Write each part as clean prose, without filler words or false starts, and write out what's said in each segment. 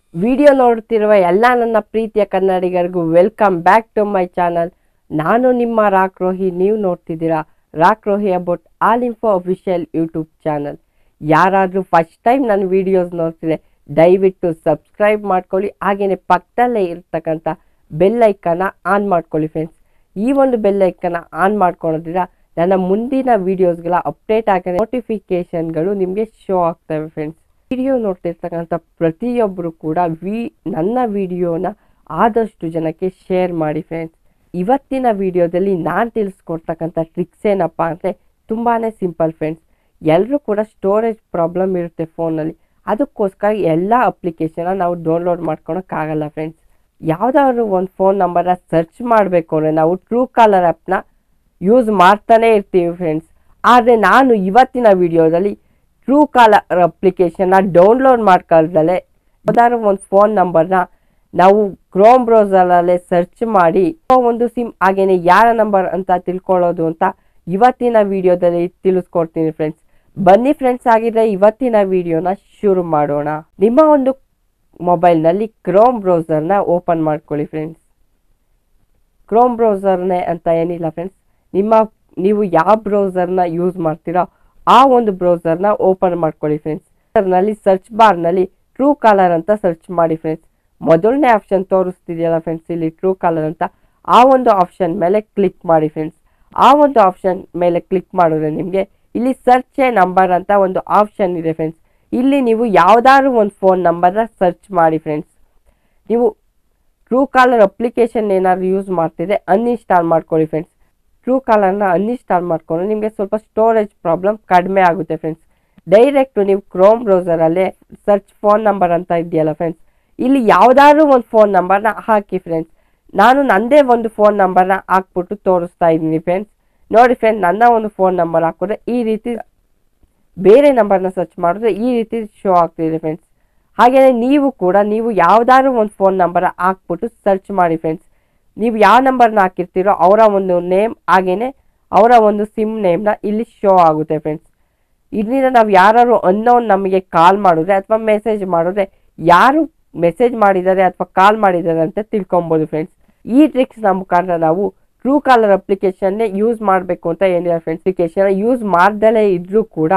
Video ನೋಡ್ತಿರುವ ಎಲ್ಲ ನನ್ನ ಪ್ರೀತಿಯ ಕನ್ನಡಿಗರಿಗೂ welcome back to my channel. ನಾನು ನಿಮ್ಮ ರಾಕ್ ರೋಹಿ. ನೀವು ನೋಡ್ತಿದ್ದೀರಾ Rock Rohi about all info official YouTube channel. ಯಾರಾದರೂ ಫಸ್ಟ್ ಟೈಮ್ ನನ್ನ ವಿಡಿಯೋಸ್ ನೋಡ್ತಿದ್ರೆ ದಯವಿಟ್ಟು ಸಬ್ಸ್ಕ್ರೈಬ್ ಮಾಡ್ಕೊಳ್ಳಿ. ಹಾಗೆಯೇ ಪಕ್ಕದಲ್ಲೇ ಇರ್ತಕ್ಕಂಥ ಬೆಲ್ ಐಕನ್ನ ಆನ್ ಮಾಡ್ಕೊಳ್ಳಿ ಫ್ರೆಂಡ್ಸ್. ಈ ಒಂದು ಬೆಲ್ ಐಕನ್ನ ಆನ್ ಮಾಡ್ಕೊಳ್ಳೋದ್ರಿಂದ ನನ್ನ ಮುಂದಿನ ವಿಡಿಯೋಸ್ಗಳ ಅಪ್ಡೇಟ್ ಆಗಿ ನೋಟಿಫಿಕೇಶನ್ಗಳು ನಿಮಗೆ ಶೋ ಆಗ್ತವೆ ಫ್ರೆಂಡ್ಸ್. ವಿಡಿಯೋ ನೋಡ್ತಿರ್ತಕ್ಕಂಥ ಪ್ರತಿಯೊಬ್ಬರು ಕೂಡ ನನ್ನ ವಿಡಿಯೋನ ಆದಷ್ಟು ಜನಕ್ಕೆ ಶೇರ್ ಮಾಡಿ ಫ್ರೆಂಡ್ಸ್. ಇವತ್ತಿನ ವಿಡಿಯೋದಲ್ಲಿ ನಾನು ತಿಳಿಸ್ಕೊಡ್ತಕ್ಕಂಥ ಟ್ರಿಕ್ಸ್ ಏನಪ್ಪ ಅಂದರೆ ತುಂಬಾ ಸಿಂಪಲ್ ಫ್ರೆಂಡ್ಸ್. ಎಲ್ಲರೂ ಕೂಡ ಸ್ಟೋರೇಜ್ ಪ್ರಾಬ್ಲಮ್ ಇರುತ್ತೆ ಫೋನಲ್ಲಿ. ಅದಕ್ಕೋಸ್ಕರ ಎಲ್ಲ ಅಪ್ಲಿಕೇಶನ್ನ ನಾವು ಡೌನ್ಲೋಡ್ ಮಾಡ್ಕೊಳಕ್ಕಾಗಲ್ಲ ಫ್ರೆಂಡ್ಸ್. ಯಾವುದಾದ್ರು ಒಂದು ಫೋನ್ ನಂಬರ್ನ ಸರ್ಚ್ ಮಾಡಬೇಕು ಅಂದರೆ ನಾವು ಟ್ರೂ ಕಾಲರ್ ಆ್ಯಪ್ನ ಯೂಸ್ ಮಾಡ್ತಾನೇ ಇರ್ತೀವಿ ಫ್ರೆಂಡ್ಸ್. ಆದರೆ ನಾನು ಇವತ್ತಿನ ವಿಡಿಯೋದಲ್ಲಿ ಟ್ರೂ ಕಾಲರ್ ಅಪ್ಲಿಕೇಶನ್ನ ಡೌನ್ಲೋಡ್ ಮಾಡ್ಕೊಳ್ದಲೇ ಯಾವ್ದಾದ್ರು ಒಂದು ಫೋನ್ ನಂಬರ್ನ ನಾವು ಕ್ರೋಮ್ ಬ್ರೌಸರಲ್ಲೇ ಸರ್ಚ್ ಮಾಡಿ ಒಂದು ಸಿಮ್ ಹಾಗೇನೆ ಯಾರ ನಂಬರ್ ಅಂತ ತಿಳ್ಕೊಳ್ಳೋದು ಅಂತ ಇವತ್ತಿನ ವಿಡಿಯೋದಲ್ಲಿ ತಿಳಿಸ್ಕೊಡ್ತೀನಿ ಫ್ರೆಂಡ್ಸ್. ಬನ್ನಿ ಫ್ರೆಂಡ್ಸ್, ಆಗಿದ್ರೆ ಇವತ್ತಿನ ವಿಡಿಯೋನ ಶುರು ಮಾಡೋಣ. ನಿಮ್ಮ ಒಂದು ಮೊಬೈಲ್ನಲ್ಲಿ ಕ್ರೋಮ್ ಬ್ರೌಸರ್ನ ಓಪನ್ ಮಾಡ್ಕೊಳ್ಳಿ ಫ್ರೆಂಡ್ಸ್. ಕ್ರೋಮ್ ಬ್ರೌಸರ್ನೇ ಅಂತ ಏನಿಲ್ಲ ಫ್ರೆಂಡ್ಸ್, ನೀವು ಯಾವ ಬ್ರೌಸರ್ನ ಯೂಸ್ ಮಾಡ್ತೀರೋ ಆ ಒಂದು ಬ್ರೌಸರ್ನ ಓಪನ್ ಮಾಡ್ಕೊಳ್ಳಿ ಫ್ರೆಂಡ್ಸ್. ನಲ್ಲಿ ಸರ್ಚ್ ಬಾರ್ನಲ್ಲಿ ಟ್ರೂ ಕಾಲರ್ ಅಂತ ಸರ್ಚ್ ಮಾಡಿ ಫ್ರೆಂಡ್ಸ್. ಮೊದಲನೇ ಆಪ್ಷನ್ ತೋರಿಸ್ತಿದೆಯಲ್ಲ ಫ್ರೆಂಡ್ಸ್ ಇಲ್ಲಿ ಟ್ರೂ ಕಾಲರ್ ಅಂತ, ಆ ಒಂದು ಆಪ್ಷನ್ ಮೇಲೆ ಕ್ಲಿಕ್ ಮಾಡಿ ಫ್ರೆಂಡ್ಸ್. ಆ ಒಂದು ಆಪ್ಷನ್ ಮೇಲೆ ಕ್ಲಿಕ್ ಮಾಡಿದ್ರೆ ನಿಮಗೆ ಇಲ್ಲಿ ಸರ್ಚ್ ಎ ನಂಬರ್ ಅಂತ ಒಂದು ಆಪ್ಷನ್ ಇದೆ ಫ್ರೆಂಡ್ಸ್. ಇಲ್ಲಿ ನೀವು ಯಾವುದಾದ್ರು ಒಂದು ಫೋನ್ ನಂಬರ್ನ ಸರ್ಚ್ ಮಾಡಿ ಫ್ರೆಂಡ್ಸ್. ನೀವು ಟ್ರೂ ಕಾಲರ್ ಅಪ್ಲಿಕೇಶನ್ ಏನಾದ್ರು ಯೂಸ್ ಮಾಡ್ತಿದ್ರೆ ಅನ್ಇನ್ಸ್ಟಾಲ್ ಮಾಡ್ಕೊಳ್ಳಿ ಫ್ರೆಂಡ್ಸ್. ಟ್ರೂ ಕಾಲರ್ನ ಅನ್ಇನ್ಸ್ಟಾಲ್ ಮಾಡ್ಕೊಂಡು ನಿಮಗೆ ಸ್ವಲ್ಪ ಸ್ಟೋರೇಜ್ ಪ್ರಾಬ್ಲಮ್ ಕಡಿಮೆ ಆಗುತ್ತೆ ಫ್ರೆಂಡ್ಸ್. ಡೈರೆಕ್ಟು ನೀವು ಕ್ರೋಮ್ ಬ್ರೌಸರಲ್ಲೇ ಸರ್ಚ್ ಫೋನ್ ನಂಬರ್ ಅಂತ ಇದೆಯಲ್ಲ ಫ್ರೆಂಡ್ಸ್, ಇಲ್ಲಿ ಯಾವುದಾದ್ರೂ ಒಂದು ಫೋನ್ ನಂಬರ್ನ ಹಾಕಿ ಫ್ರೆಂಡ್ಸ್. ನಾನು ನನ್ನದೇ ಒಂದು ಫೋನ್ ನಂಬರ್ನ ಹಾಕ್ಬಿಟ್ಟು ತೋರಿಸ್ತಾ ಇದ್ದೀನಿ ಫ್ರೆಂಡ್ಸ್. ನೋಡಿ ಫ್ರೆಂಡ್ಸ್, ನನ್ನ ಒಂದು ಫೋನ್ ನಂಬರ್ ಹಾಕಿದ್ರೆ ಈ ರೀತಿ, ಬೇರೆ ನಂಬರ್ನ ಸರ್ಚ್ ಮಾಡಿದ್ರೆ ಈ ರೀತಿ ಶೋ ಆಗ್ತಿದೆ ಫ್ರೆಂಡ್ಸ್. ಹಾಗೆಯೇ ನೀವು ಯಾವುದಾದ್ರೂ ಒಂದು ಫೋನ್ ನಂಬರ್ ಹಾಕ್ಬಿಟ್ಟು ಸರ್ಚ್ ಮಾಡಿ ಫ್ರೆಂಡ್ಸ್. ನೀವು ಯಾವ ನಂಬರ್ನ ಹಾಕಿರ್ತೀರೋ ಅವರ ಒಂದು ನೇಮ್ ಹಾಗೆಯೇ ಅವರ ಒಂದು ಸಿಮ್ ನೇಮ್ನ ಇಲ್ಲಿ ಶೋ ಆಗುತ್ತೆ ಫ್ರೆಂಡ್ಸ್. ಇದರಿಂದ ನಾವು ಯಾರು ಅನ್ನೋನ್ ನಮಗೆ ಕಾಲ್ ಮಾಡಿದ್ರೆ ಅಥವಾ ಮೆಸೇಜ್ ಮಾಡಿದ್ರೆ ಯಾರು ಮೆಸೇಜ್ ಮಾಡಿದ್ದಾರೆ ಅಥವಾ ಕಾಲ್ ಮಾಡಿದ್ದಾರೆ ಅಂತ ತಿಳ್ಕೊಬೋದು ಫ್ರೆಂಡ್ಸ್. ಈ ಟ್ರಿಕ್ಸ್ನ ಮುಖಾಂತರ ನಾವು ಟ್ರೂ ಕಾಲರ್ ಅಪ್ಲಿಕೇಶನ್ನೇ ಯೂಸ್ ಮಾಡಬೇಕು ಅಂತ ಏನಿಲ್ಲ ಫ್ರೆಂಡ್ಸ್. ಅಪ್ಲಿಕೇಶನ್ ಯೂಸ್ ಮಾಡ್ದಲೇ ಇದ್ರೂ ಕೂಡ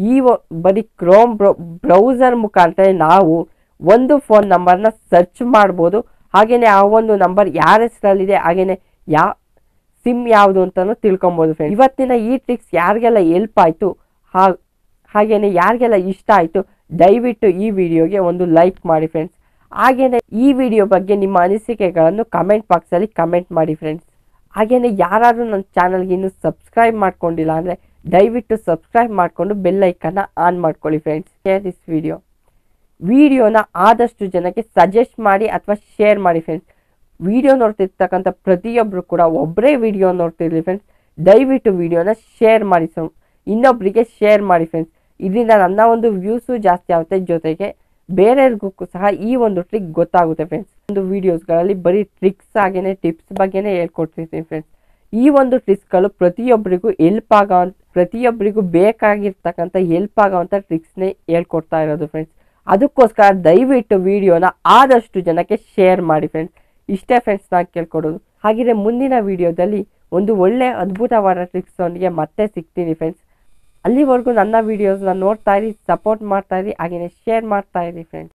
ಬರೀ ಕ್ರೋಮ್ ಬ್ರೌಸರ್ ಮುಖಾಂತರ ನಾವು ಒಂದು ಫೋನ್ ನಂಬರ್ನ ಸರ್ಚ್ ಮಾಡ್ಬೋದು. ಹಾಗೆಯೇ ಆ ಒಂದು ನಂಬರ್ ಯಾರ ಹೆಸರಲ್ಲಿದೆ ಹಾಗೆಯೇ ಸಿಮ್ ಯಾವುದು ಅಂತಲೂ ತಿಳ್ಕೊಬೋದು ಫ್ರೆಂಡ್ಸ್. ಇವತ್ತಿನ ಈ ಟ್ರಿಕ್ಸ್ ಯಾರಿಗೆಲ್ಲ ಹೆಲ್ಪ್ ಆಯಿತು ಹಾಗೆಯೇ ಯಾರಿಗೆಲ್ಲ ಇಷ್ಟ ಆಯಿತು ದಯವಿಟ್ಟು ಈ ವಿಡಿಯೋಗೆ ಒಂದು ಲೈಕ್ ಮಾಡಿ ಫ್ರೆಂಡ್ಸ್. ಹಾಗೆಯೇ ಈ ವಿಡಿಯೋ ಬಗ್ಗೆ ನಿಮ್ಮ ಅನಿಸಿಕೆಗಳನ್ನು ಕಮೆಂಟ್ ಬಾಕ್ಸಲ್ಲಿ ಕಮೆಂಟ್ ಮಾಡಿ ಫ್ರೆಂಡ್ಸ್. ಹಾಗೆಯೇ ಯಾರಾದರೂ ನನ್ನ ಚಾನಲ್ಗೆ ಇನ್ನೂ ಸಬ್ಸ್ಕ್ರೈಬ್ ಮಾಡ್ಕೊಂಡಿಲ್ಲ ಅಂದರೆ ದಯವಿಟ್ಟು ಸಬ್ಸ್ಕ್ರೈಬ್ ಮಾಡಿಕೊಂಡು ಬೆಲ್ ಐಕನ್ನ ಆನ್ ಮಾಡ್ಕೊಳ್ಳಿ ಫ್ರೆಂಡ್ಸ್. ಶೇರ್ ದಿಸ್ ವಿಡಿಯೋನ ಆದಷ್ಟು ಜನಕ್ಕೆ ಸಜೆಸ್ಟ್ ಮಾಡಿ ಅಥವಾ ಶೇರ್ ಮಾಡಿ ಫ್ರೆಂಡ್ಸ್. ವಿಡಿಯೋ ನೋಡ್ತಿರ್ತಕ್ಕಂಥ ಪ್ರತಿಯೊಬ್ಬರು ಕೂಡ ಒಬ್ಬರೇ ವಿಡಿಯೋ ನೋಡ್ತಿರ್ಲಿ ಫ್ರೆಂಡ್ಸ್. ದಯವಿಟ್ಟು ವಿಡಿಯೋನ ಶೇರ್ ಮಾಡಿ, ಇನ್ನೊಬ್ಬರಿಗೆ ಶೇರ್ ಮಾಡಿ ಫ್ರೆಂಡ್ಸ್. ಇದರಿಂದ ನನ್ನ ಒಂದು ವ್ಯೂಸು ಜಾಸ್ತಿ ಆಗುತ್ತೆ, ಜೊತೆಗೆ ಬೇರೆಯವ್ರಿಗೂ ಸಹ ಈ ಒಂದು ಟ್ರಿಕ್ ಗೊತ್ತಾಗುತ್ತೆ ಫ್ರೆಂಡ್ಸ್. ಒಂದು ವಿಡಿಯೋಸ್ಗಳಲ್ಲಿ ಬರೀ ಟ್ರಿಕ್ಸ್ ಹಾಗೆಯೇ ಟಿಪ್ಸ್ ಬಗ್ಗೆನೇ ಹೇಳ್ಕೊಡ್ತಿರ್ತೀನಿ ಫ್ರೆಂಡ್ಸ್. ಈ ಒಂದು ಟ್ರಿಕ್ಸ್ಗಳು ಪ್ರತಿಯೊಬ್ಬರಿಗೂ ಬೇಕಾಗಿರ್ತಕ್ಕಂಥ ಹೆಲ್ಪ್ ಆಗೋವಂಥ ಟ್ರಿಕ್ಸ್ನೇ ಹೇಳ್ಕೊಡ್ತಾ ಇರೋದು ಫ್ರೆಂಡ್ಸ್. ಅದಕ್ಕೋಸ್ಕರ ದಯವಿಟ್ಟು ವಿಡಿಯೋನ ಆದಷ್ಟು ಜನಕ್ಕೆ ಶೇರ್ ಮಾಡಿ ಫ್ರೆಂಡ್ಸ್. ಇಷ್ಟೇ ಫ್ರೆಂಡ್ಸ್ ನಾನು ಕೇಳ್ಕೊಡೋದು. ಹಾಗೆಯೇ ಮುಂದಿನ ವಿಡಿಯೋದಲ್ಲಿ ಒಂದು ಒಳ್ಳೆ ಅದ್ಭುತವಾದ ಟ್ರಿಕ್ಸೊಂದಿಗೆ ಮತ್ತೆ ಸಿಗ್ತೀನಿ ಫ್ರೆಂಡ್ಸ್. ಅಲ್ಲಿವರೆಗೂ ನನ್ನ ವಿಡಿಯೋಸ್ನ ನೋಡ್ತಾ ಇರಿ, ಸಪೋರ್ಟ್ ಮಾಡ್ತಾ ಇರಿ, ಹಾಗೆಯೇ ಶೇರ್ ಮಾಡ್ತಾ ಇರಿ ಫ್ರೆಂಡ್ಸ್.